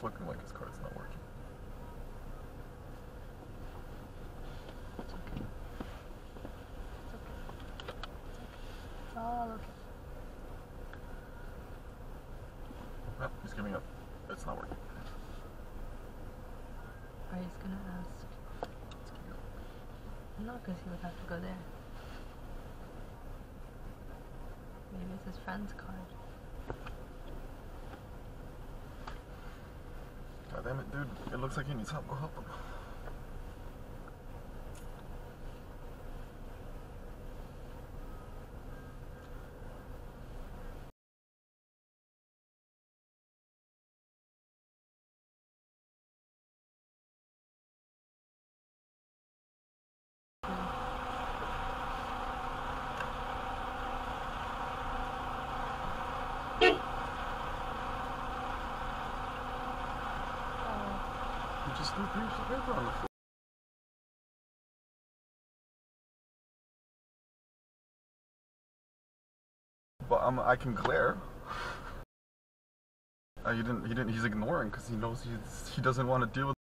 It's looking like his card's not working. It's okay. It's okay. It's all okay. Oh, he's giving up. It's not working. Or he's gonna ask. It's giving up. No, because he would have to go there. Maybe it's his friend's card. God damn it, dude. It looks like he needs help. Go help him. You just threw a piece of paper on the floor. But I can glare. He didn't, he's ignoring because he knows he doesn't want to deal with